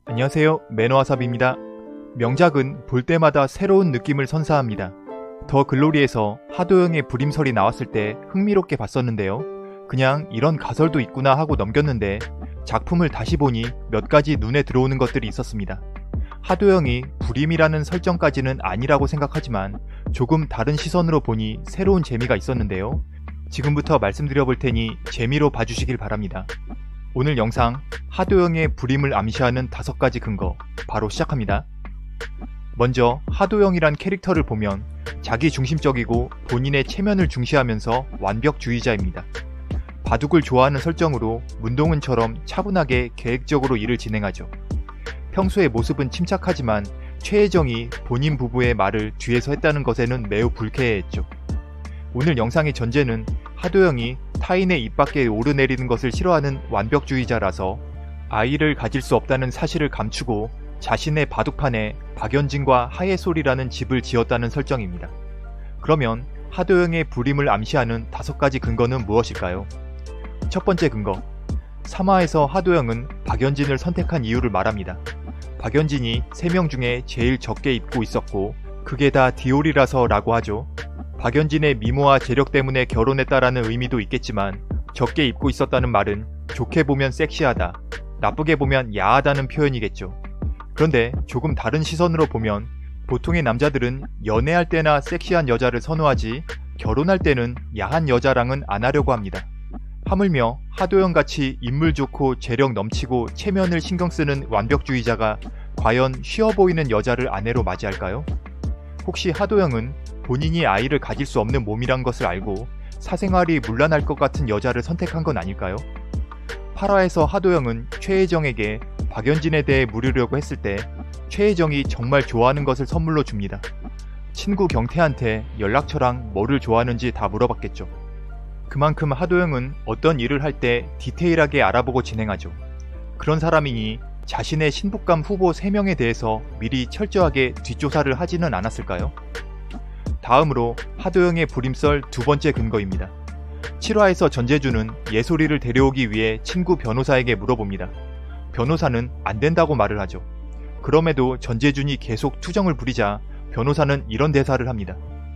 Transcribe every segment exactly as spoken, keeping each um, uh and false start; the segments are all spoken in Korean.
안녕하세요, 매너와삽입니다. 명작은 볼 때마다 새로운 느낌을 선사합니다. 더 글로리에서 하도영의 불임설이 나왔을 때 흥미롭게 봤었는데요. 그냥 이런 가설도 있구나 하고 넘겼는데 작품을 다시 보니 몇 가지 눈에 들어오는 것들이 있었습니다. 하도영이 불임이라는 설정까지는 아니라고 생각하지만 조금 다른 시선으로 보니 새로운 재미가 있었는데요. 지금부터 말씀드려 볼 테니 재미로 봐주시길 바랍니다. 오늘 영상 하도영의 불임을 암시하는 다섯 가지 근거 바로 시작합니다. 먼저 하도영이란 캐릭터를 보면 자기중심적이고 본인의 체면을 중시하면서 완벽주의자입니다. 바둑을 좋아하는 설정으로 문동은처럼 차분하게 계획적으로 일을 진행하죠. 평소의 모습은 침착하지만 최혜정이 본인 부부의 말을 뒤에서 했다는 것에는 매우 불쾌해했죠. 오늘 영상의 전제는 하도영이 타인의 입 밖에 오르내리는 것을 싫어하는 완벽주의자라서 아이를 가질 수 없다는 사실을 감추고 자신의 바둑판에 박연진과 하예솔이라는 집을 지었다는 설정입니다. 그러면 하도영의 불임을 암시하는 다섯 가지 근거는 무엇일까요? 첫 번째 근거, 삼 화에서 하도영은 박연진을 선택한 이유를 말합니다. 박연진이 세 명 중에 제일 적게 입고 있었고 그게 다 디올이라서 라고 하죠. 박연진의 미모와 재력 때문에 결혼했다라는 의미도 있겠지만 적게 입고 있었다는 말은 좋게 보면 섹시하다, 나쁘게 보면 야하다는 표현이겠죠. 그런데 조금 다른 시선으로 보면 보통의 남자들은 연애할 때나 섹시한 여자를 선호하지 결혼할 때는 야한 여자랑은 안 하려고 합니다. 하물며 하도영같이 인물 좋고 재력 넘치고 체면을 신경쓰는 완벽주의자가 과연 쉬워 보이는 여자를 아내로 맞이할까요? 혹시 하도영은 본인이 아이를 가질 수 없는 몸이란 것을 알고 사생활이 문란할 것 같은 여자를 선택한 건 아닐까요? 팔 화에서 하도영은 최혜정에게 박연진에 대해 물으려고 했을 때 최혜정이 정말 좋아하는 것을 선물로 줍니다. 친구 경태한테 연락처랑 뭐를 좋아하는지 다 물어봤겠죠. 그만큼 하도영은 어떤 일을 할 때 디테일하게 알아보고 진행하죠. 그런 사람이니 자신의 신부감 후보 세 명에 대해서 미리 철저하게 뒷조사를 하지는 않았을까요? 다음으로 하도영의 불임설 두 번째 근거입니다. 칠 화에서 전재준은 예솔이를 데려오기 위해 친구 변호사에게 물어봅니다. 변호사는 안 된다고 말을 하죠. 그럼에도 전재준이 계속 투정을 부리자 변호사는 이런 대사를 합니다.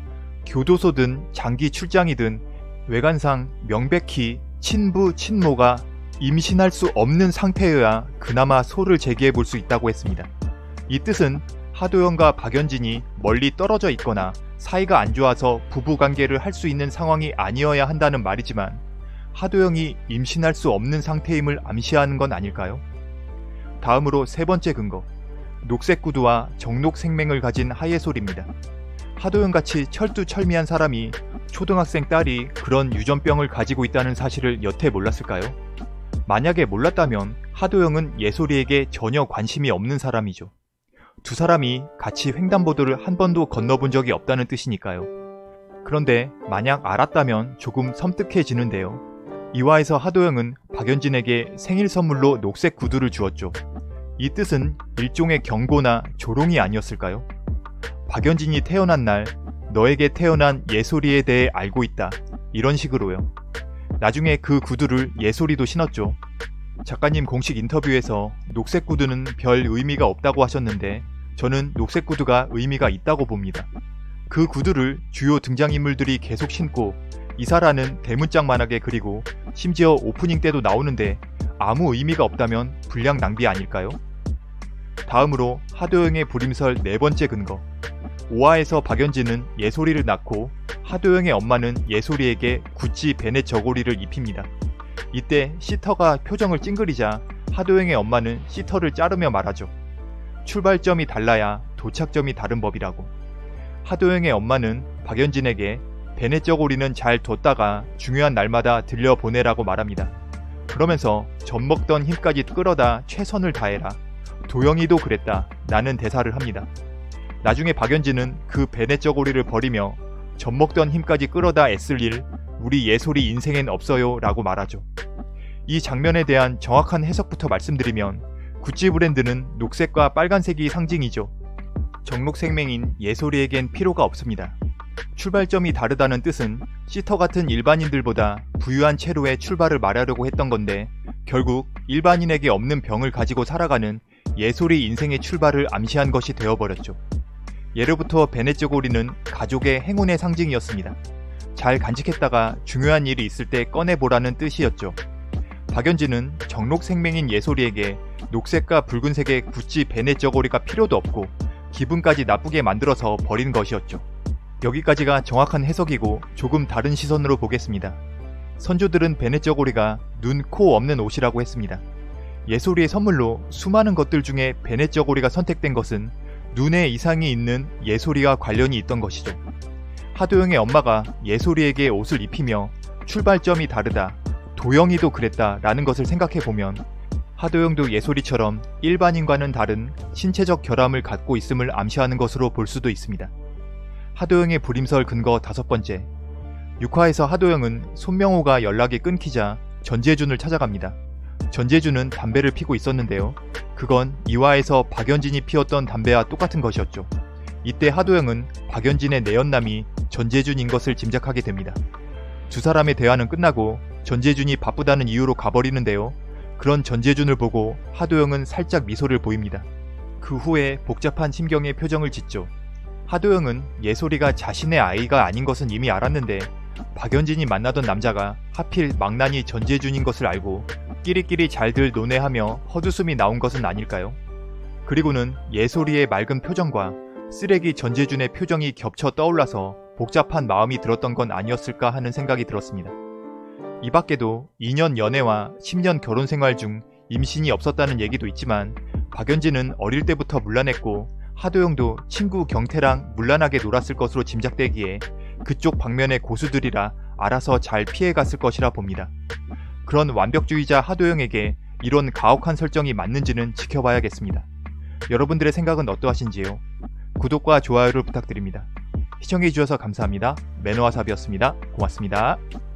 교도소든 장기 출장이든 외관상 명백히 친부 친모가 임신할 수 없는 상태여야 그나마 소를 제기해 볼 수 있다고 했습니다. 이 뜻은 하도영과 박연진이 멀리 떨어져 있거나 사이가 안 좋아서 부부관계를 할 수 있는 상황이 아니어야 한다는 말이지만 하도영이 임신할 수 없는 상태임을 암시하는 건 아닐까요? 다음으로 세 번째 근거, 녹색 구두와 정록 생맹을 가진 하예솔입니다. 하도영같이 철두철미한 사람이 초등학생 딸이 그런 유전병을 가지고 있다는 사실을 여태 몰랐을까요? 만약에 몰랐다면 하도영은 예솔이에게 전혀 관심이 없는 사람이죠. 두 사람이 같이 횡단보도를 한 번도 건너본 적이 없다는 뜻이니까요. 그런데 만약 알았다면 조금 섬뜩해지는데요. 이 화에서 하도영은 박연진에게 생일 선물로 녹색 구두를 주었죠. 이 뜻은 일종의 경고나 조롱이 아니었을까요? 박연진이 태어난 날 너에게 태어난 예솔이에 대해 알고 있다, 이런 식으로요. 나중에 그 구두를 예솔이도 신었죠. 작가님 공식 인터뷰에서 녹색 구두는 별 의미가 없다고 하셨는데 저는 녹색 구두가 의미가 있다고 봅니다. 그 구두를 주요 등장인물들이 계속 신고 이사라는 대문짝만하게 그리고 심지어 오프닝 때도 나오는데 아무 의미가 없다면 분량 낭비 아닐까요? 다음으로 하도영의 불임설 네 번째 근거, 오 화에서 박연진은 예솔이를 낳고 하도영의 엄마는 예솔이에게 구찌 베넷 저고리를 입힙니다. 이때 시터가 표정을 찡그리자 하도영의 엄마는 시터를 자르며 말하죠. 출발점이 달라야 도착점이 다른 법이라고. 하도영의 엄마는 박연진에게 베넷 저고리는 잘 뒀다가 중요한 날마다 들려보내라고 말합니다. 그러면서 젖먹던 힘까지 끌어다 최선을 다해라, 도영이도 그랬다, 라는 대사를 합니다. 나중에 박연진은 그 베넷 저고리를 버리며 젖먹던 힘까지 끌어다 애쓸 일 우리 예솔이 인생엔 없어요 라고 말하죠. 이 장면에 대한 정확한 해석부터 말씀드리면 구찌 브랜드는 녹색과 빨간색이 상징이죠. 정록생맹인 예솔이에겐 필요가 없습니다. 출발점이 다르다는 뜻은 시터 같은 일반인들보다 부유한 채로의 출발을 말하려고 했던 건데 결국 일반인에게 없는 병을 가지고 살아가는 예솔이 인생의 출발을 암시한 것이 되어버렸죠. 예로부터 베넷저고리는 가족의 행운의 상징이었습니다. 잘 간직했다가 중요한 일이 있을 때 꺼내보라는 뜻이었죠. 박연진은 정록생명인 예솔이에게 녹색과 붉은색의 구찌 베넷저고리가 필요도 없고 기분까지 나쁘게 만들어서 버린 것이었죠. 여기까지가 정확한 해석이고 조금 다른 시선으로 보겠습니다. 선조들은 베넷저고리가 눈, 코 없는 옷이라고 했습니다. 예솔이의 선물로 수많은 것들 중에 베넷저고리가 선택된 것은 눈에 이상이 있는 예솔이와 관련이 있던 것이죠. 하도영의 엄마가 예솔이에게 옷을 입히며 출발점이 다르다, 도영이도 그랬다 라는 것을 생각해보면 하도영도 예솔이처럼 일반인과는 다른 신체적 결함을 갖고 있음을 암시하는 것으로 볼 수도 있습니다. 하도영의 불임설 근거 다섯 번째. 육 화에서 하도영은 손명호가 연락이 끊기자 전재준을 찾아갑니다. 전재준은 담배를 피고 있었는데요. 그건 이 화에서 박연진이 피웠던 담배와 똑같은 것이었죠. 이때 하도영은 박연진의 내연남이 전재준인 것을 짐작하게 됩니다. 두 사람의 대화는 끝나고 전재준이 바쁘다는 이유로 가버리는데요. 그런 전재준을 보고 하도영은 살짝 미소를 보입니다. 그 후에 복잡한 심경의 표정을 짓죠. 하도영은 예솔이가 자신의 아이가 아닌 것은 이미 알았는데 박연진이 만나던 남자가 하필 망나니 전재준인 것을 알고 끼리끼리 잘들 논해하며 헛웃음이 나온 것은 아닐까요? 그리고는 예솔이의 맑은 표정과 쓰레기 전재준의 표정이 겹쳐 떠올라서 복잡한 마음이 들었던 건 아니었을까 하는 생각이 들었습니다. 이 밖에도 이 년 연애와 십 년 결혼 생활 중 임신이 없었다는 얘기도 있지만 박연진은 어릴 때부터 문란했고 하도영도 친구 경태랑 문란하게 놀았을 것으로 짐작되기에 그쪽 방면의 고수들이라 알아서 잘 피해갔을 것이라 봅니다. 그런 완벽주의자 하도영에게 이런 가혹한 설정이 맞는지는 지켜봐야겠습니다. 여러분들의 생각은 어떠하신지요? 구독과 좋아요를 부탁드립니다. 시청해주셔서 감사합니다. 매너와삽이었습니다. 고맙습니다.